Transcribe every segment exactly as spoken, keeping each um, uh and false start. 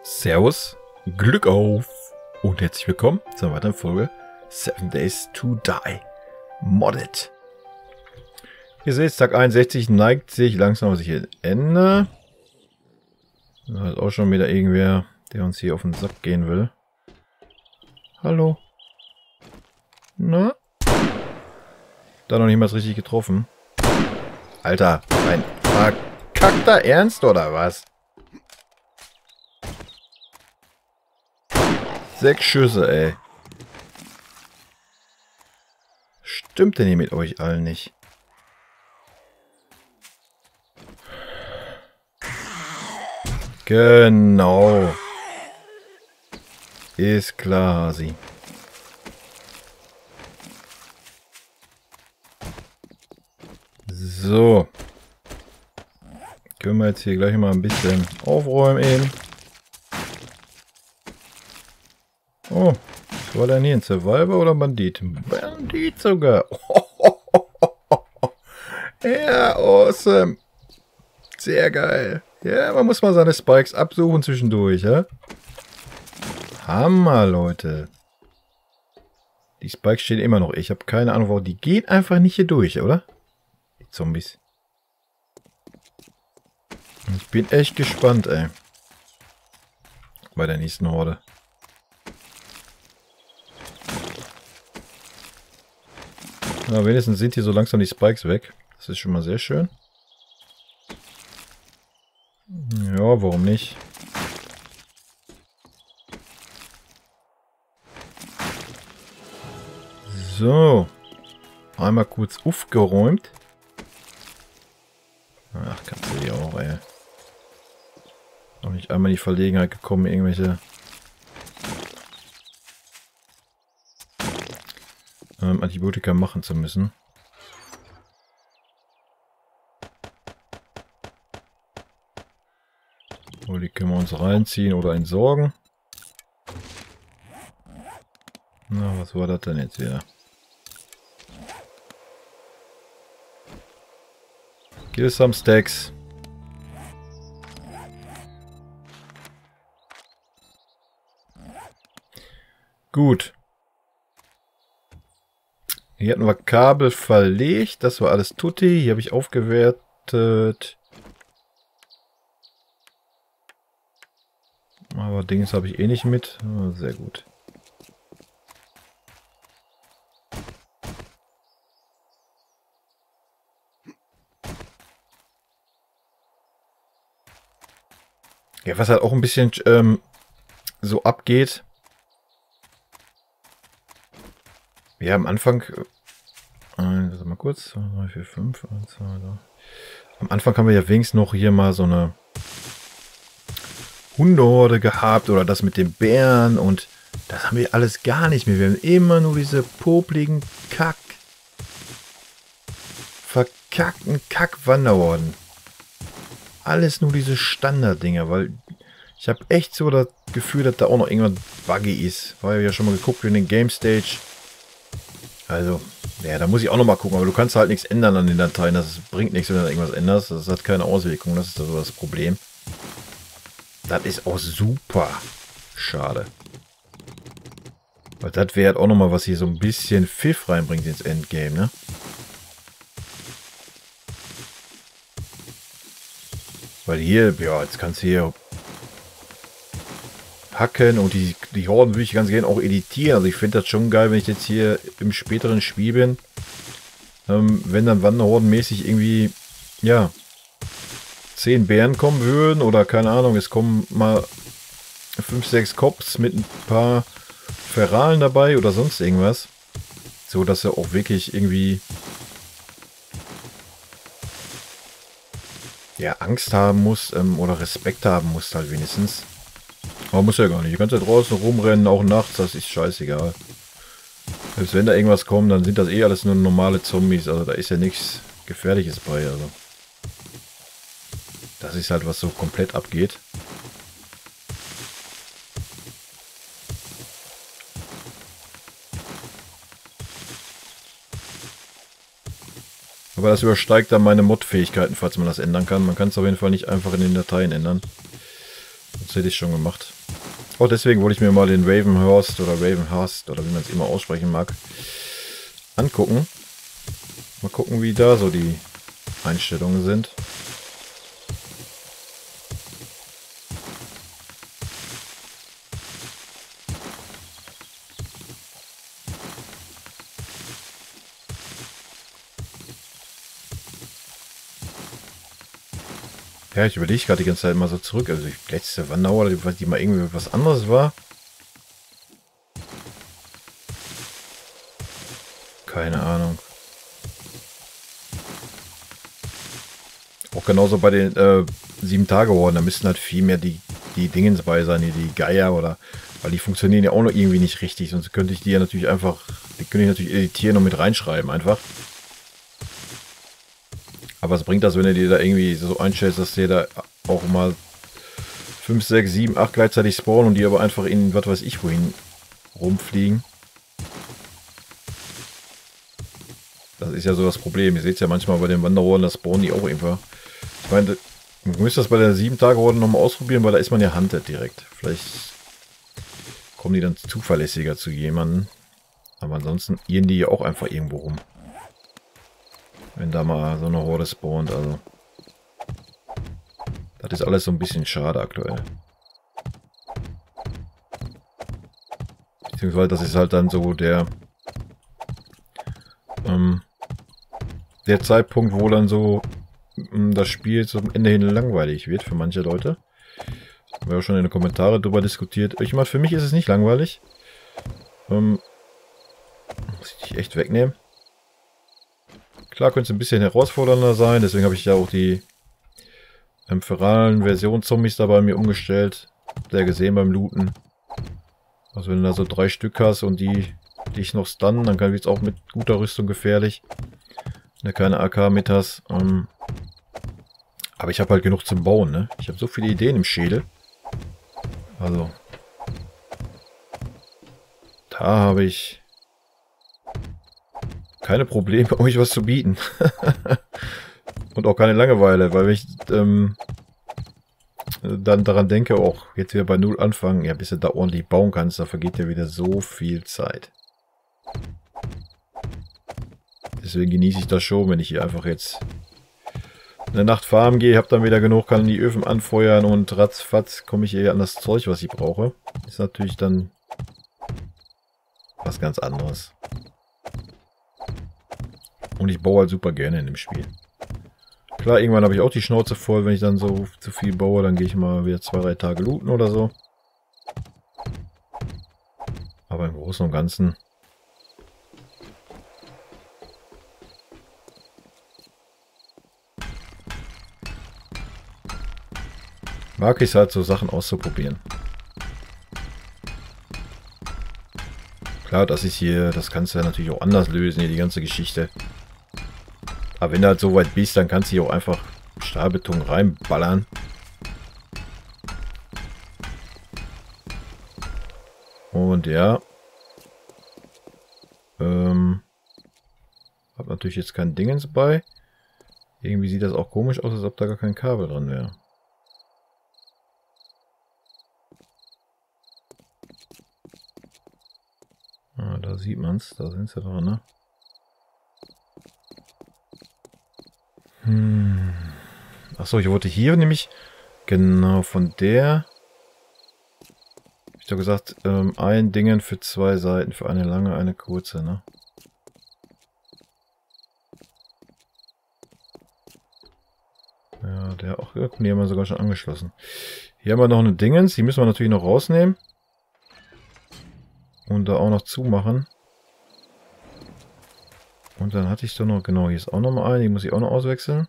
Servus, Glück auf und herzlich willkommen zu einer weiteren Folge Seven Days to Die Modded. Ihr seht, Tag einundsechzig neigt sich langsam sich ein Ende. Da ist auch schon wieder irgendwer, der uns hier auf den Sack gehen will. Hallo? Na? Da noch nicht mal richtig getroffen. Alter, ein verkackter Ernst oder was? Sechs Schüsse, ey. Stimmt denn hier mit euch allen nicht? Genau. Ist klar, Hasi. So. Können wir jetzt hier gleich mal ein bisschen aufräumen eben. Oh, was war denn hier? Ein Survivor oder Bandit? Bandit sogar. Ja, awesome. Sehr geil. Ja, man muss mal seine Spikes absuchen zwischendurch, ja? Hammer, Leute. Die Spikes stehen immer noch. Ich habe keine Ahnung, warum. Die gehen einfach nicht hier durch, oder? Die Zombies. Ich bin echt gespannt, ey. Bei der nächsten Horde. Na, wenigstens sind hier so langsam die Spikes weg. Das ist schon mal sehr schön. Ja, warum nicht? So. Einmal kurz aufgeräumt. Ach, kannst du die auch, ey. Noch nicht einmal in die Verlegenheit gekommen, irgendwelche ähm, Antibiotika machen zu müssen. Oh, die können wir uns reinziehen oder entsorgen. Na, was war das denn jetzt wieder? Kill some Stacks. Gut. Hier hatten wir Kabel verlegt. Das war alles tutti. Hier habe ich aufgewertet. Aber Dings habe ich eh nicht mit. Oh, sehr gut. Ja, was halt auch ein bisschen ähm, so abgeht. Wir haben am Anfang, äh, mal kurz, zwei, drei, vier, fünf, eins, zwei, drei. Am Anfang haben wir ja wenigstens noch hier mal so eine Hundehorde gehabt oder das mit den Bären und das haben wir alles gar nicht mehr. Wir haben immer nur diese popligen Kack, verkackten Kack-Wanderhorden. Alles nur diese Standarddinger, weil ich habe echt so das Gefühl, dass da auch noch irgendwas buggy ist. Weil wir ja schon mal geguckt in den Game Stage. Also, ja, da muss ich auch noch mal gucken. Aber du kannst halt nichts ändern an den Dateien. Das bringt nichts, wenn du irgendwas änderst. Das hat keine Auswirkungen. Das ist also das Problem. Das ist auch super schade. Weil das wäre auch noch mal was hier so ein bisschen Pfiff reinbringt ins Endgame, ne? Weil hier, ja, jetzt kannst du hier hacken und die, die Horden würde ich ganz gerne auch editieren. Also ich finde das schon geil, wenn ich jetzt hier im späteren Spiel bin. Ähm, wenn dann Wanderhordenmäßig irgendwie, ja, zehn Bären kommen würden oder keine Ahnung, es kommen mal fünf, sechs Cops mit ein paar Feralen dabei oder sonst irgendwas. So, dass er auch wirklich irgendwie ja, Angst haben muss ähm, oder Respekt haben muss halt wenigstens. Aber muss ja gar nicht. Du kannst ja draußen rumrennen, auch nachts, das ist scheißegal. Selbst wenn da irgendwas kommt, dann sind das eh alles nur normale Zombies. Also da ist ja nichts Gefährliches bei. Also das ist halt, was so komplett abgeht. Aber das übersteigt dann meine Mod-Fähigkeiten, falls man das ändern kann. Man kann es auf jeden Fall nicht einfach in den Dateien ändern. Das hätte ich schon gemacht. Auch deswegen wollte ich mir mal den Ravenhurst oder Ravenhurst oder wie man es immer aussprechen mag, angucken. Mal gucken, wie da so die Einstellungen sind. Ja, ich überlege gerade die ganze Zeit mal so zurück. Also die letzte Wanderung, die, die mal irgendwie was anderes war. Keine Ahnung. Auch genauso bei den äh, sieben Tage Orden, da müssten halt viel mehr die, die Dingens bei sein, die, die Geier oder. Weil die funktionieren ja auch noch irgendwie nicht richtig. Sonst könnte ich die ja natürlich einfach. Die könnte ich natürlich editieren und mit reinschreiben einfach. Aber was bringt das, wenn du dir da irgendwie so einstellst, dass dir da auch mal fünf, sechs, sieben, acht gleichzeitig spawnen und die aber einfach in was weiß ich wohin rumfliegen? Das ist ja so das Problem. Ihr seht es ja manchmal bei den Wanderrohren, da spawnen die auch irgendwo. Ich meine, man müsste das bei der sieben Tage Horde nochmal ausprobieren, weil da ist man ja hunted direkt. Vielleicht kommen die dann zuverlässiger zu jemandem. Aber ansonsten irren die ja auch einfach irgendwo rum. Wenn da mal so eine Horde spawnt, also. Das ist alles so ein bisschen schade aktuell. Beziehungsweise das ist halt dann so der ähm, der Zeitpunkt, wo dann so ähm, das Spiel zum Ende hin langweilig wird für manche Leute. Haben wir auch schon in den Kommentaren darüber diskutiert. Ich meine, für mich ist es nicht langweilig. Ähm, muss ich echt wegnehmen. Klar könnte es ein bisschen herausfordernder sein, deswegen habe ich ja auch die ähm, feralen Version-Zombies da bei mir umgestellt. Sehr gesehen beim Looten. Also wenn du da so drei Stück hast und die dich noch stunnen, dann kann es auch mit guter Rüstung gefährlich. Wenn du keine A K mit hast. Ähm, aber ich habe halt genug zum Bauen, ne? Ich habe so viele Ideen im Schädel. Also. Da habe ich keine Probleme, euch was zu bieten. Und auch keine Langeweile, weil wenn ich ähm, dann daran denke, auch jetzt wieder bei Null anfangen, ja, bis du da ordentlich bauen kannst, da vergeht ja wieder so viel Zeit. Deswegen genieße ich das schon, wenn ich hier einfach jetzt in der Nacht farmen gehe, habe dann wieder genug, kann die Öfen anfeuern und ratzfatz komme ich hier an das Zeug, was ich brauche. Ist natürlich dann was ganz anderes. Und ich baue halt super gerne in dem Spiel. Klar, irgendwann habe ich auch die Schnauze voll, wenn ich dann so zu viel baue, dann gehe ich mal wieder zwei, drei Tage looten oder so. Aber im Großen und Ganzen mag ich es halt, so Sachen auszuprobieren. Klar, das ist hier, das kannst du ja natürlich auch anders lösen, hier die ganze Geschichte. Aber wenn du halt so weit bist, dann kannst du hier auch einfach Stahlbeton reinballern. Und ja. Ähm. Hab natürlich jetzt kein Dingens bei. Irgendwie sieht das auch komisch aus, als ob da gar kein Kabel dran wäre. Ah, da sieht man es, da sind sie dran, ne? Hm. Achso, ich wollte hier nämlich genau von der. Hab ich doch gesagt, ähm, ein Dingen für zwei Seiten, für eine lange, eine kurze, ne? Ja, der auch, die haben wir sogar schon angeschlossen. Hier haben wir noch eine Dingens, die müssen wir natürlich noch rausnehmen. Und da auch noch zumachen. Und dann hatte ich doch noch, genau, hier ist auch noch mal eine, die muss ich auch noch auswechseln.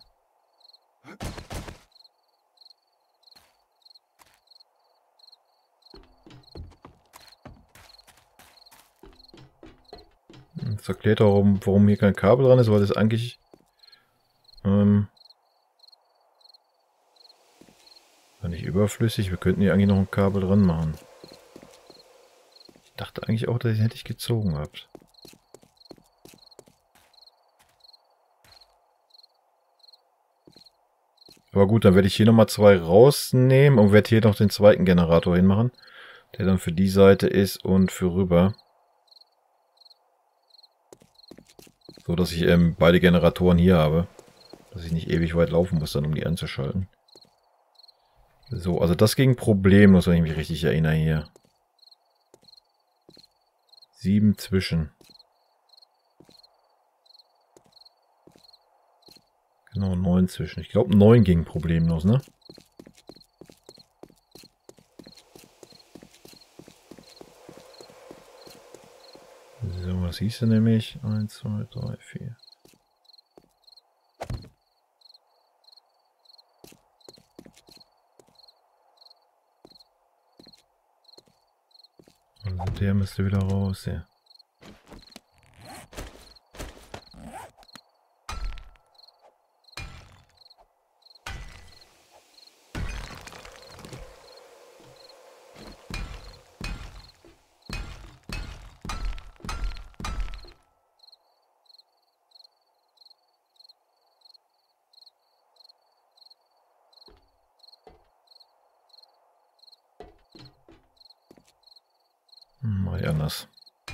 Das erklärt auch, warum, warum hier kein Kabel dran ist, weil das eigentlich ähm, nicht überflüssig. Wir könnten hier eigentlich noch ein Kabel dran machen. Ich dachte eigentlich auch, dass ich hätte ich gezogen habt. Aber gut, dann werde ich hier nochmal zwei rausnehmen und werde hier noch den zweiten Generator hinmachen. Der dann für die Seite ist und für rüber. So, dass ich ähm, beide Generatoren hier habe. Dass ich nicht ewig weit laufen muss, dann um die anzuschalten. So, also das ging problemlos, wenn ich mich richtig erinnere hier. Sieben zwischen. Genau, neun zwischen. Ich glaube, neun ging problemlos, ne? So, was hieß denn nämlich? eins, zwei, drei, vier. Also der müsste wieder raus, ja. Mach ich anders.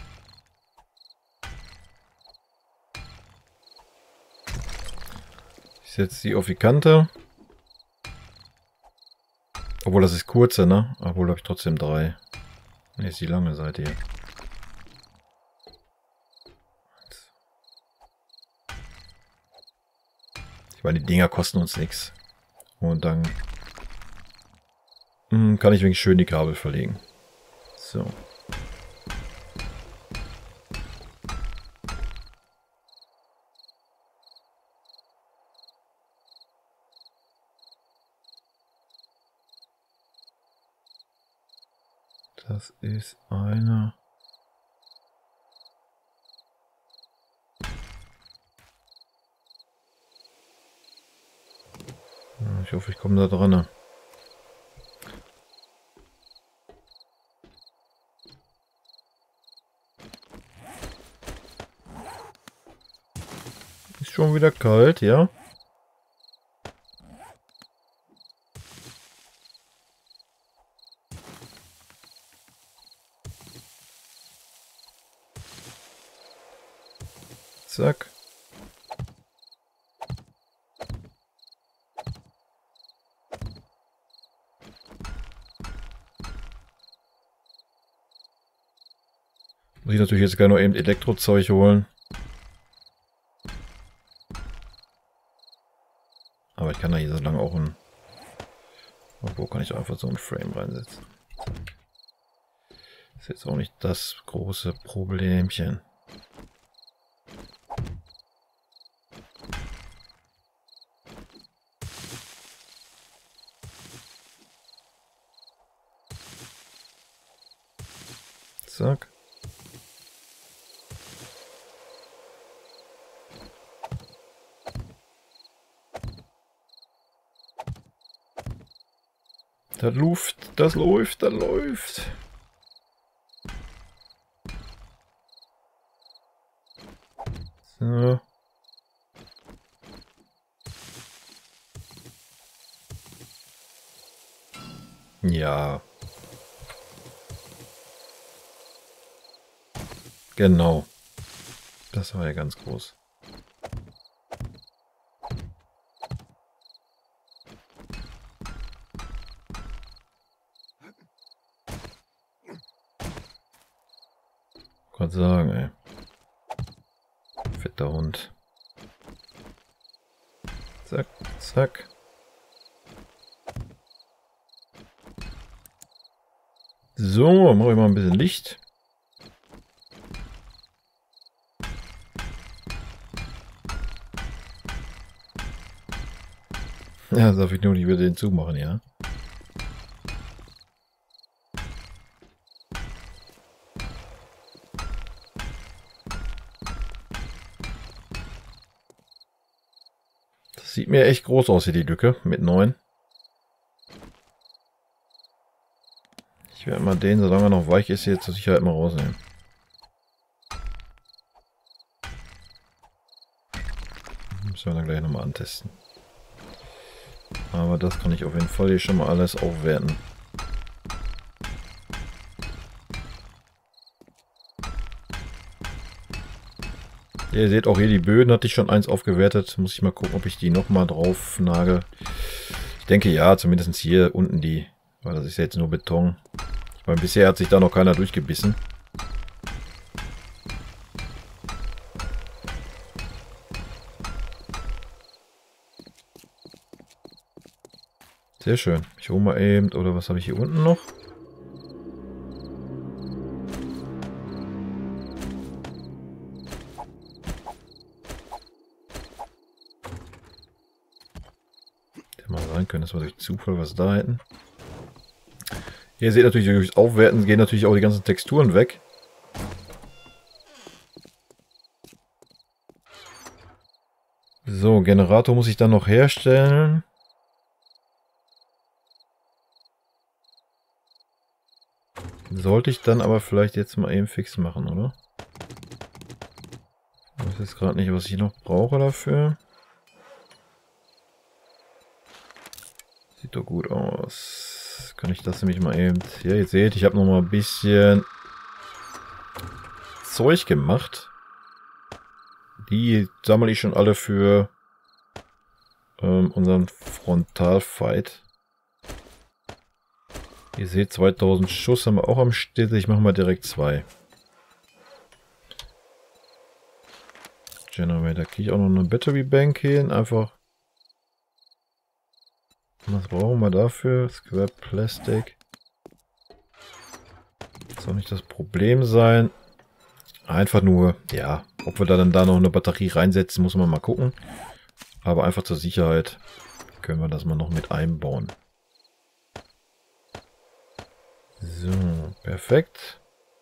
Ich setze die auf die Kante. Obwohl, das ist kurze, ne? Obwohl, habe ich trotzdem drei. Ne, ist die lange Seite hier. Ich meine, die Dinger kosten uns nichts. Und dann mh, kann ich wenigstens schön die Kabel verlegen. So. Das ist einer. Ich hoffe, ich komme da dran. Ist schon wieder kalt, ja? Zack. Muss ich natürlich jetzt gerne noch eben Elektrozeug holen. Aber ich kann da hier so lange auch ein... Wo kann ich einfach so ein Frame reinsetzen? Ist jetzt auch nicht das große Problemchen. Zack. Das läuft, das läuft, das läuft. So. Ja. Genau. Das war ja ganz groß. Gott sagen, ey. Fetter Hund. Zack, zack. So, mache ich mal ein bisschen Licht. Ja, darf ich nur nicht wieder den zumachen, ja? Das sieht mir echt groß aus hier, die Lücke, mit neun. Ich werde mal den, solange er noch weich ist, hier zur Sicherheit mal rausnehmen. Müssen wir dann gleich nochmal antesten. Aber das kann ich auf jeden Fall hier schon mal alles aufwerten. Ihr seht auch hier die Böden, hatte ich schon eins aufgewertet. Muss ich mal gucken, ob ich die nochmal drauf nagel. Ich denke ja, zumindest hier unten die. Weil das ist ja jetzt nur Beton. Ich meine, bisher hat sich da noch keiner durchgebissen. Sehr schön. Ich hole mal eben, oder was habe ich hier unten noch? Hätte mal sein können, dass wir durch Zufall was da hätten. Ihr seht natürlich, durch das Aufwerten gehen natürlich auch die ganzen Texturen weg. So, Generator muss ich dann noch herstellen. Sollte ich dann aber vielleicht jetzt mal eben fix machen, oder? Ich weiß jetzt gerade nicht, was ich noch brauche dafür. Sieht doch gut aus. Kann ich das nämlich mal eben... Ja, ihr seht, ich habe noch mal ein bisschen Zeug gemacht. Die sammle ich schon alle für ähm, unseren Frontalfight. Ihr seht, zweitausend Schuss haben wir auch am Stille. Ich mache mal direkt zwei. Generator. Kriege ich auch noch eine Battery Bank hin. Einfach. Was brauchen wir dafür? Square Plastic. Das soll nicht das Problem sein. Einfach nur, ja, ob wir da dann da noch eine Batterie reinsetzen, muss man mal gucken. Aber einfach zur Sicherheit können wir das mal noch mit einbauen. So, perfekt.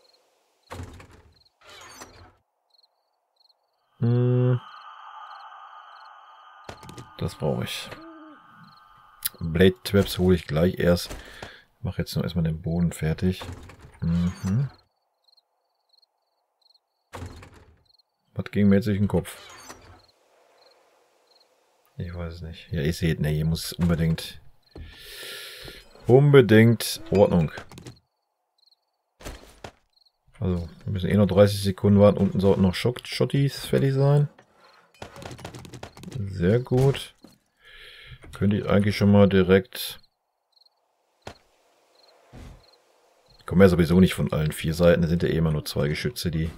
Hm. Das brauche ich. Blade Traps hole ich gleich erst. Ich mache jetzt noch erstmal den Boden fertig. Mhm. Was ging mir jetzt durch den Kopf? Ich weiß es nicht. Ja, ihr seht, ne, hier muss unbedingt unbedingt Ordnung. Also, wir müssen eh noch dreißig Sekunden warten. Unten sollten noch Schottis fertig sein. Sehr gut. Könnte ich eigentlich schon mal direkt... Ich komme ja sowieso nicht von allen vier Seiten. Da sind ja eh immer nur zwei Geschütze, die,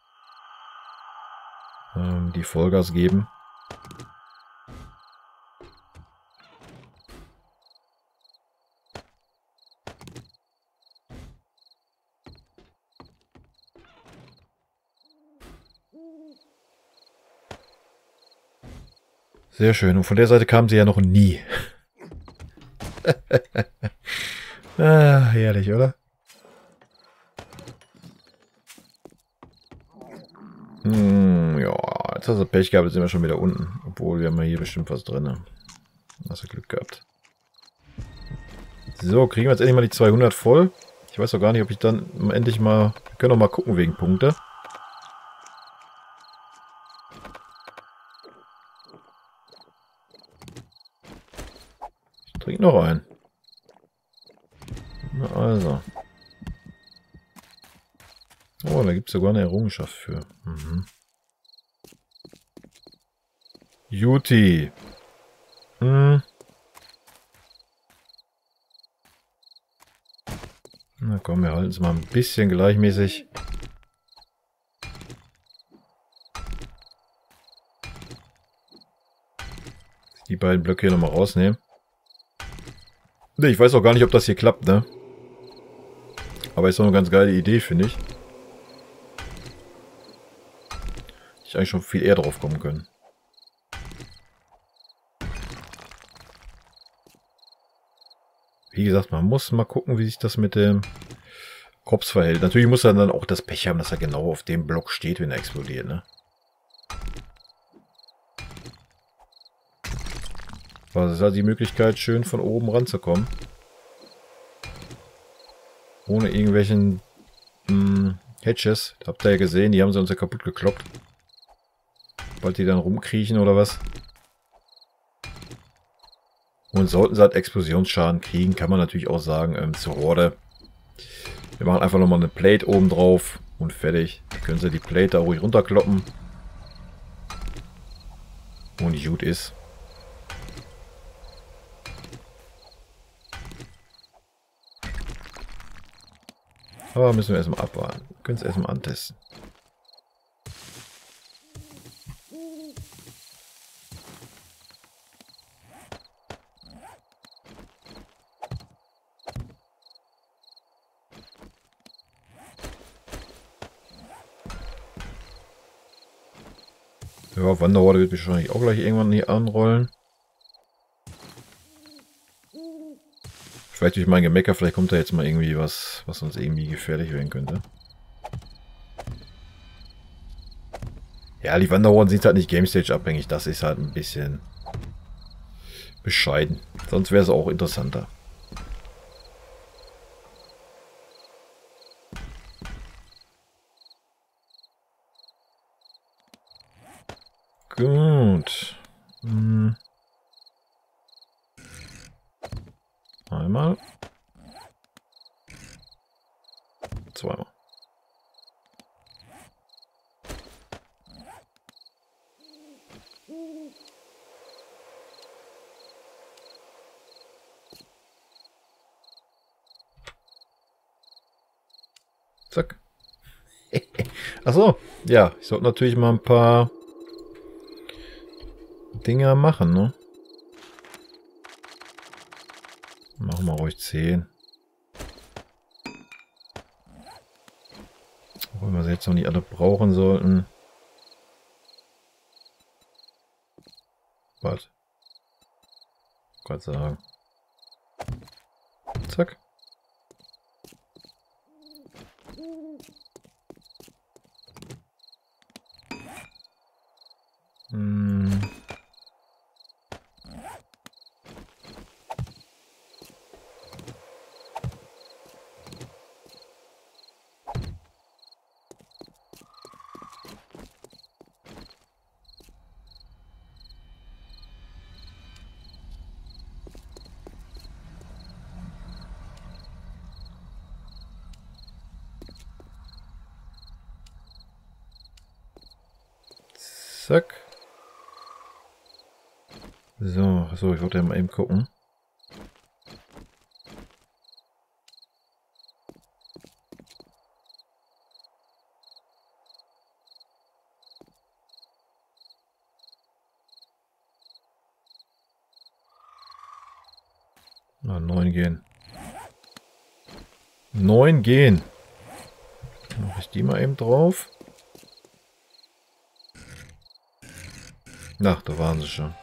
ähm, die Vollgas geben. Sehr schön. Und von der Seite kamen sie ja noch nie. Ah, herrlich, oder? Hm, ja, jetzt hast du Pech gehabt, jetzt sind wir schon wieder unten. Obwohl, wir haben ja hier bestimmt was drin. Hast du Glück gehabt. So, kriegen wir jetzt endlich mal die zweihundert voll. Ich weiß auch gar nicht, ob ich dann endlich mal... Wir können auch mal gucken wegen Punkte. Ich trinke noch ein. Na also. Oh, da gibt es sogar eine Errungenschaft für. Mhm. Juti. Hm. Na komm, wir halten es mal ein bisschen gleichmäßig. Die beiden Blöcke hier nochmal rausnehmen. Ich weiß auch gar nicht, ob das hier klappt, ne? Aber ist doch eine ganz geile Idee, finde ich. Ich eigentlich schon viel eher drauf kommen können. Wie gesagt, man muss mal gucken, wie sich das mit dem Kops verhält. Natürlich muss er dann auch das Pech haben, dass er genau auf dem Block steht, wenn er explodiert, ne? Aber das ist halt die Möglichkeit, schön von oben ranzukommen. Ohne irgendwelchen mh, Hedges. Habt ihr ja gesehen, die haben sie uns ja kaputt gekloppt. Sobald die dann rumkriechen oder was. Und sollten sie halt Explosionsschaden kriegen, kann man natürlich auch sagen, ähm, zur Horde. Wir machen einfach nochmal eine Plate oben drauf und fertig. Dann können sie die Plate da ruhig runterkloppen. Und gut ist. Aber müssen wir erstmal abwarten. Wir können es erstmal antesten. Ja, Wanderhorde wird wahrscheinlich auch gleich irgendwann hier anrollen. Vielleicht durch mein Gemecker, vielleicht kommt da jetzt mal irgendwie was, was uns irgendwie gefährlich werden könnte. Ja, die Wanderhorden sind halt nicht Game Stage abhängig. Das ist halt ein bisschen bescheiden. Sonst wäre es auch interessanter. Gut. Hm. Einmal. Zweimal. Zack. Achso, ja, ich sollte natürlich mal ein paar Dinger machen, ne? Machen wir ruhig zehn. Obwohl wir sie jetzt noch nicht alle brauchen sollten. Was? Gerade sagen. Zack. Hm. Zack. So, so, ich wollte ja mal eben gucken. Na, neun gehen. Neun gehen. Mache ich die mal eben drauf. Ach, da waren sie schon.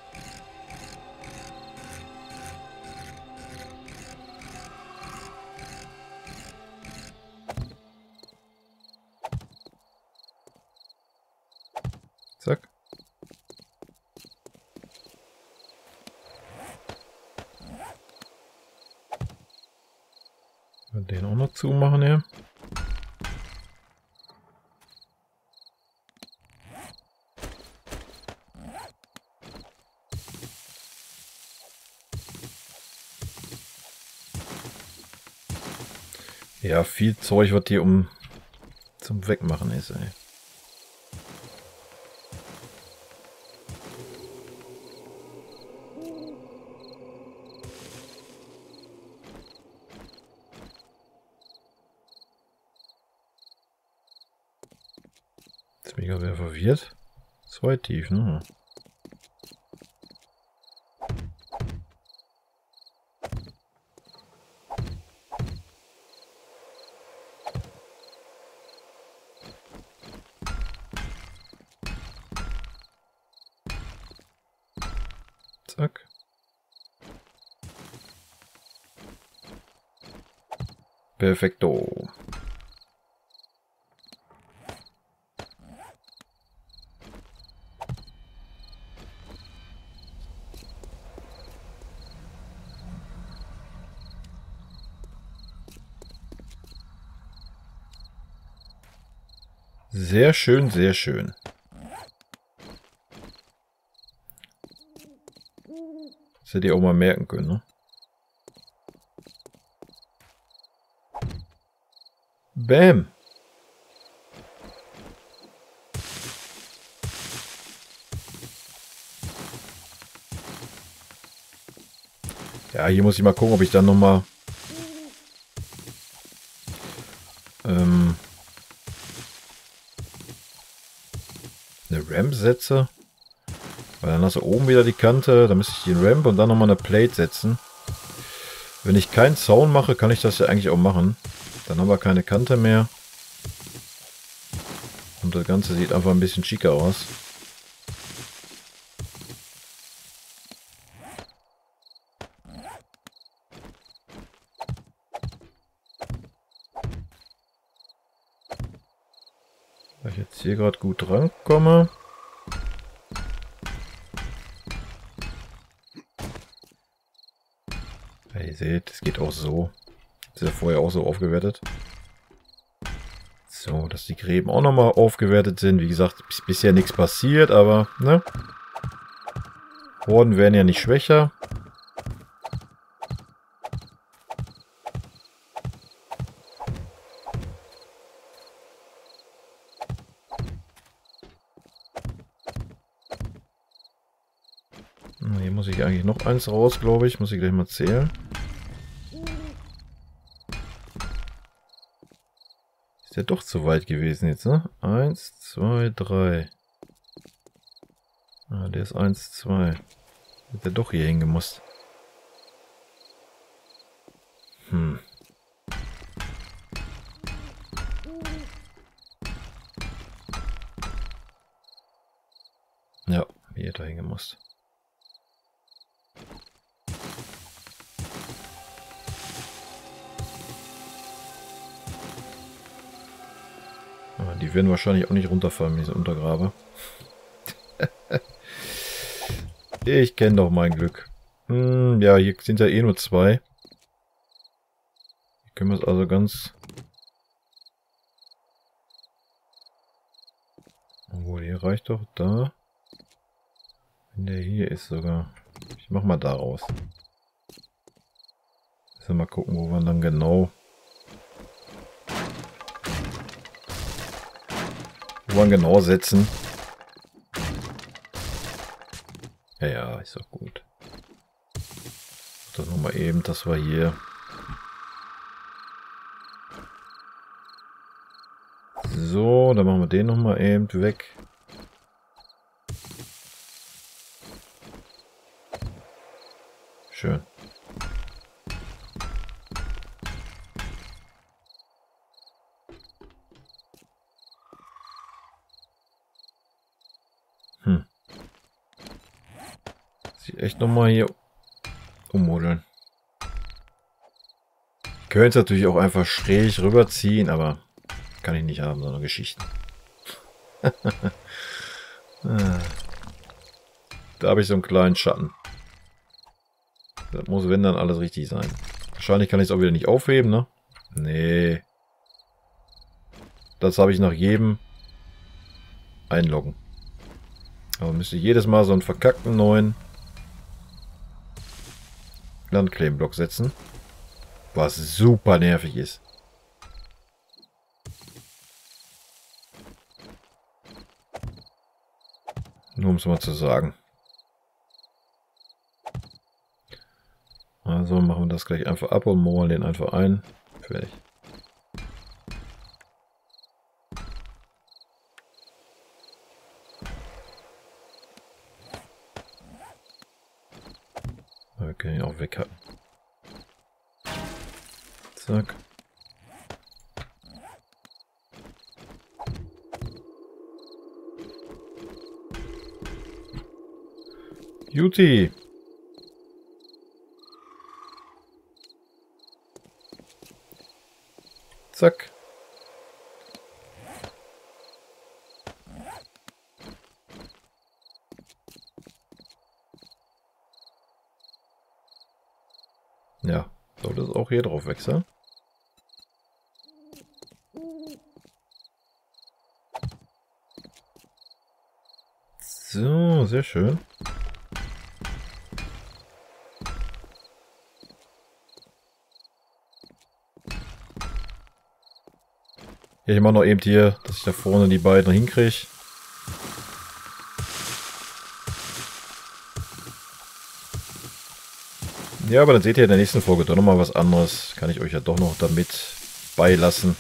Zack. Den auch noch zumachen hier. Ja, viel Zeug, was hier um zum Wegmachen ist, ey. Jetzt bin ich gerade wieder verwirrt. Zwei tief, ne? Zack. Perfekto. Sehr schön, sehr schön. Das hätte ihr auch mal merken können, ne? Bam! Ja, hier muss ich mal gucken, ob ich dann nochmal ähm, eine Ramp setze. Weil dann hast du oben wieder die Kante, dann müsste ich den Ramp und dann nochmal eine Plate setzen. Wenn ich keinen Zaun mache, kann ich das ja eigentlich auch machen. Dann haben wir keine Kante mehr. Und das Ganze sieht einfach ein bisschen schicker aus. Weil ich jetzt hier gerade gut rankomme. Ja, ihr seht, es geht auch so. Das ist ja vorher auch so aufgewertet. So, dass die Gräben auch nochmal aufgewertet sind. Wie gesagt, ist bisher nichts passiert, aber ne? Horden werden ja nicht schwächer. Hier muss ich eigentlich noch eins raus, glaube ich. Muss ich gleich mal zählen. Ist ja doch zu weit gewesen jetzt, ne? Eins, zwei, drei. Ah, der ist eins, zwei. Hat der doch hier hingemusst. Hm. Ja, hier hat er hingemusst. Die werden wahrscheinlich auch nicht runterfallen, wenn ich sie untergrabe. Ich kenne doch mein Glück. Hm, ja, hier sind ja eh nur zwei. Hier können wir es also ganz... Obwohl, hier reicht doch da. Wenn der hier ist sogar. Ich mach mal da raus. Müssen wir mal gucken, wo wir dann genau... Wo wir genau setzen. Ja, ja, ist doch gut. Das nochmal eben, das war hier. So, dann machen wir den nochmal eben weg. Schön. Hm. Sieht echt nochmal hier ummodeln. Könnte es natürlich auch einfach schräg rüberziehen, aber kann ich nicht haben, so eine Geschichte. Da habe ich so einen kleinen Schatten. Das muss, wenn, dann alles richtig sein. Wahrscheinlich kann ich es auch wieder nicht aufheben, ne? Nee. Das habe ich nach jedem Einloggen. Aber müsste ich jedes Mal so einen verkackten neuen Landclaim-Block setzen. Was super nervig ist. Nur um es mal zu sagen. Also machen wir das gleich einfach ab und mogeln den einfach ein. Fertig. Wir können ihn auch weghacken. Zack. Juti. Zack. Ja, sollte es auch hier drauf wechseln. So, sehr schön. Ja, ich mache noch eben hier, dass ich da vorne die beiden hinkriege. Ja, aber dann seht ihr in der nächsten Folge doch nochmal was anderes. Kann ich euch ja doch noch damit beilassen.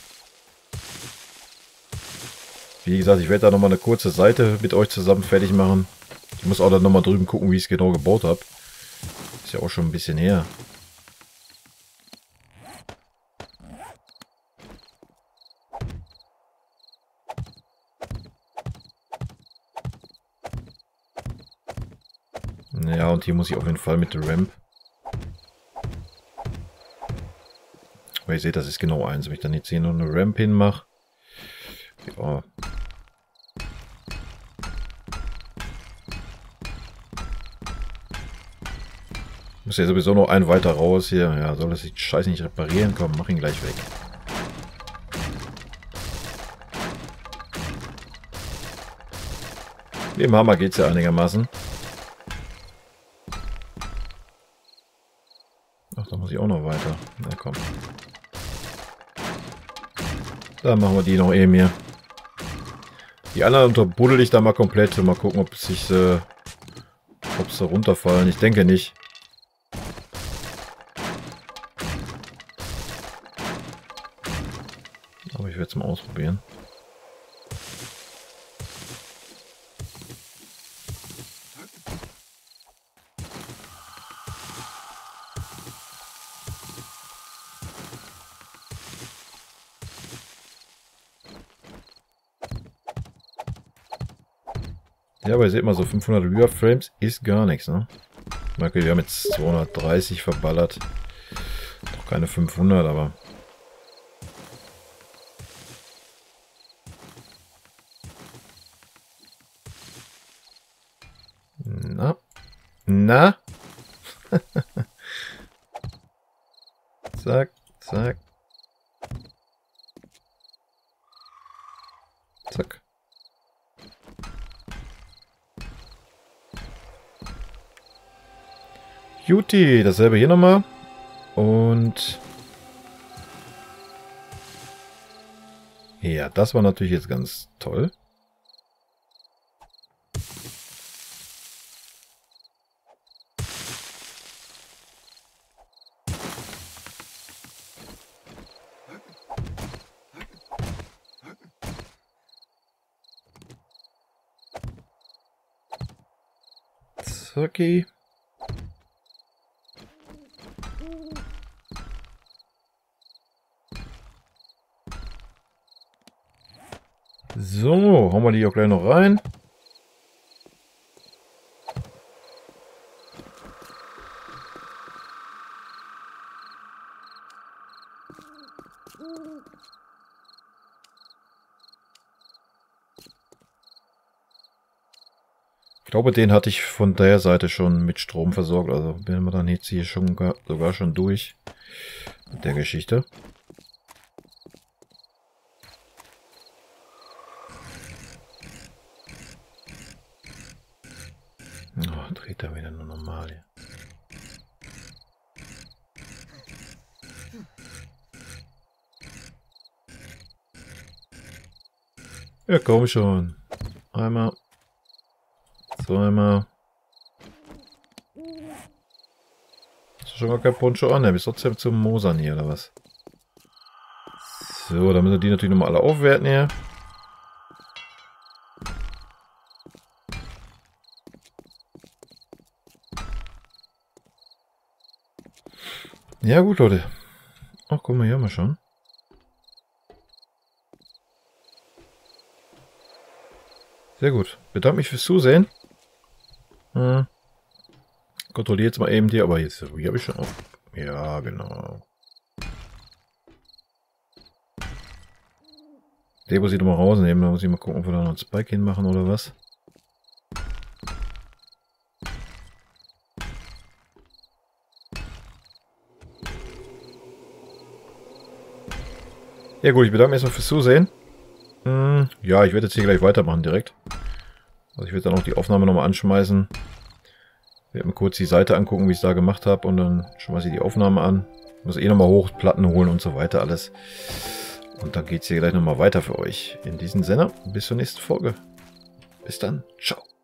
Wie gesagt, ich werde da nochmal eine kurze Seite mit euch zusammen fertig machen. Ich muss auch dann nochmal drüben gucken, wie ich es genau gebaut habe. Ist ja auch schon ein bisschen her. Ja, und hier muss ich auf jeden Fall mit der Ramp. Aber ihr seht, das ist genau eins. Wenn ich dann jetzt hier noch eine Ramp hinmache. Ja. Muss ja sowieso noch ein weiter raus hier. Ja, soll das die Scheiße nicht reparieren? Komm, mach ihn gleich weg. Mit dem Hammer geht es ja einigermaßen. Ach, da muss ich auch noch weiter. Na komm. Dann machen wir die noch eben hier. Die anderen unterbuddel ich da mal komplett. Mal gucken, ob sich, äh, ob sie runterfallen. Ich denke nicht. Aber ich werde es mal ausprobieren. Ja, aber ihr seht mal, so fünfhundert Real-Frames ist gar nichts, ne? Okay, wir haben jetzt zweihundertdreißig verballert. Doch keine fünfhundert, aber... Na? Na? Zack, zack. Zack. Juti, dasselbe hier nochmal. Und... ja, das war natürlich jetzt ganz toll. Zacki. So, hauen wir die auch gleich noch rein. Ich glaube, den hatte ich von der Seite schon mit Strom versorgt. Also bin wir dann jetzt hier schon gar, sogar schon durch mit der Geschichte. Oh, dreht er wieder nur normal hier. Ja, komm schon. Einmal. Zweimal. Hast du schon gar kein Poncho an? Der bist trotzdem zum Mosern hier, oder was? So, dann müssen wir die natürlich nochmal alle aufwerten hier. Ja gut, Leute. Ach, guck mal, hier haben wir schon. Sehr gut. Bedanke mich fürs Zusehen. Hm. Kontrolliere jetzt mal eben die, aber jetzt hier habe ich schon auf. Ja, genau. Den muss ich doch mal rausnehmen. Da muss ich mal gucken, ob wir da noch einen Spike hinmachen oder was. Ja gut, ich bedanke mich erstmal fürs Zusehen. Hm, ja, ich werde jetzt hier gleich weitermachen direkt. Also ich werde dann auch die Aufnahme nochmal anschmeißen. Ich werde mir kurz die Seite angucken, wie ich es da gemacht habe. Und dann schmeiße ich die Aufnahme an. Ich muss eh nochmal hoch, Platten holen und so weiter alles. Und dann geht es hier gleich nochmal weiter für euch. In diesem Sinne, bis zur nächsten Folge. Bis dann. Ciao.